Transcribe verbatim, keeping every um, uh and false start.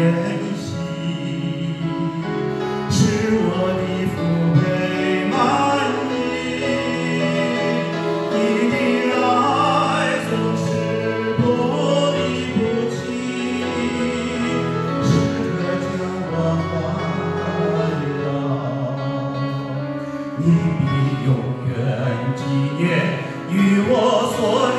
怜惜，使我的父辈满意。你的爱总是不离不弃，时刻将我环绕。你必永远纪念与我所